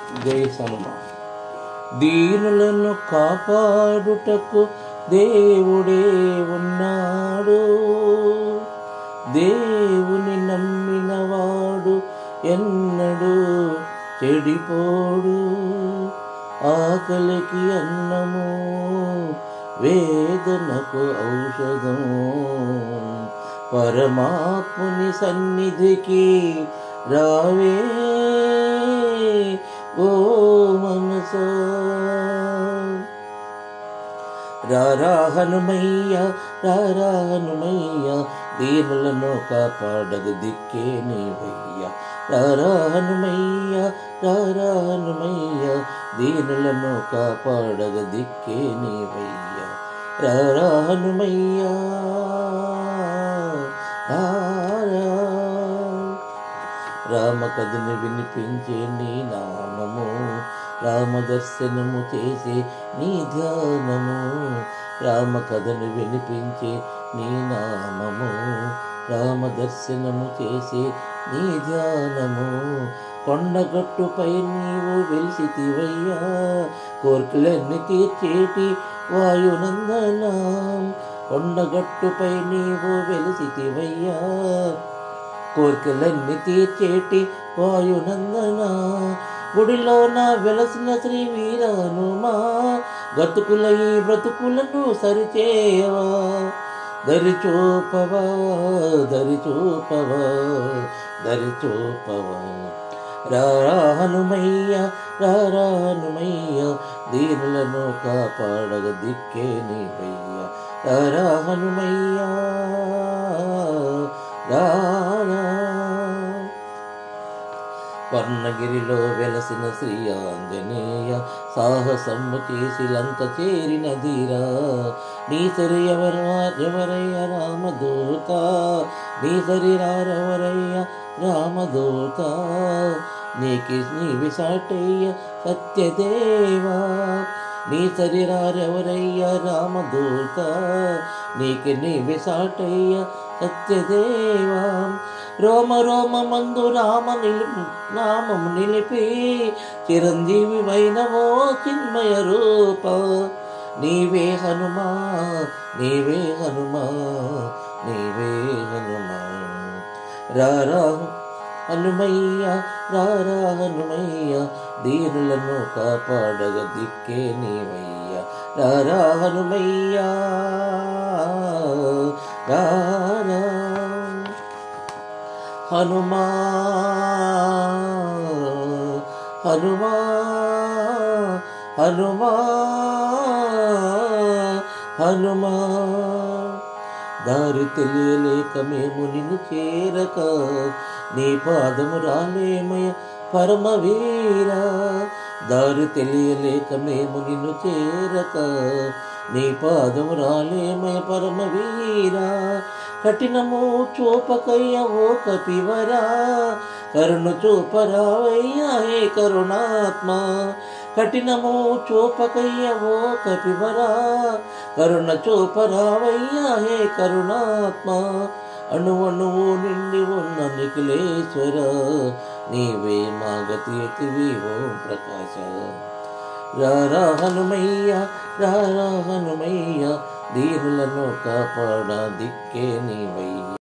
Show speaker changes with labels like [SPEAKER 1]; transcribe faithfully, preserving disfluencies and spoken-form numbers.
[SPEAKER 1] జై హనుమాన్. దీనులను కాపాడుటకు దేవుడే ఉన్నాడు. దేవుని నమ్మినవాడు ఎన్నడూ చెడిపోడు. ఆకలికి అన్నము, వేదనకు ఔషధం. పరమాత్ముని సన్నిధికి రావే ఓ మనసా. రారా హనుమయ్య, రారా హనుమయ్య, దీనులను కాపాడగ దిక్కే నీవయ్య. రారా హనుమయ్య, రారా హనుమయ్య, దీనులను కాపాడగ దిక్కే నీవయ్య. రారా హనుమయ్య, రారా. రామకథను వినిపించే నీ నామము, రామదర్శనము చేసే నీ ధ్యానము. రామకథను వినిపించే నీ నామము, రామదర్శనము చేసే నీ ధ్యానము. కొండగట్టుపై నీవు వెలిసితివయ్యా, కోర్కెలన్నీ తీర్చేటి వాయునందన. కొండగట్టుపై నీవు వెలిసితివయ్యా, కోర్కెలన్నీ తీర్చేటి వాయునందన. గుడిలోన వెలసిన శ్రీ వీర హనుమా, గతుకుల ఈ బ్రతుకులను సరిచేయవా. దరి చూపవా, దరి చూపవా, దరి చూపవా. రారా హనుమయ్య, రారా హనుమయ్య, దీనులను కాపాడగ దిక్కే నీవయ్య. రారా హనుమయ్య, రారా. వర్ణగిరిలో వెలసిన శ్రీ ఆంజనేయ, సాహసము చేసి లంక చేరిన ధీరా. నీ సరి ఎవరు ఎవరయ్య రామదూత, నీ సరి రారెవరయ్య రామదూత. నీకి నీవి సాటయ్య సత్యదేవా, నీ సరి రారెవరయ్య రామదూత. నీకి నీవి సాటయ్య సత్యదేవా. రోమ రోమ మందు రామ నిలిపి నామము నిలిపి, చిరంజీవి వైనవో చిన్మయ రూప. నీవే హనుమా, నీవే హనుమా, నీవే హనుమా. రారా హనుమయ్య, రారా హనుమయ్య, దీనులను కాపాడగ దిక్కే నీవయ్య. రారా హనుమయ్య, రారా. హనుమా హనుమా హనుమా హనుమా. దారి తెలియలేక మేము నిన్ను చేరక, నీ పాదము రాలేమయ పరమవీర. దారి తెలియలేక మేము నిన్ను చేరక, నీ పాదము రాలేమయ పరమవీర. కఠినము చూపకయ్య ఓ కపివరా, కరుణ చూపరావయ్యా హే కరుణాత్మ. కఠినము చూపకయ్య ఓ కపివరా, కరుణ చూపరావయ్యా హే కరుణాత్మ. అణువణువు నిండి ఉన్న నిఖిలేశ్వర, నీవే మా గతివి ఓం ప్రకాశ. రారా హనుమయ్య, రారా హనుమయ్య, దీనులను కాపాడ దిక్కే నీవయ్య.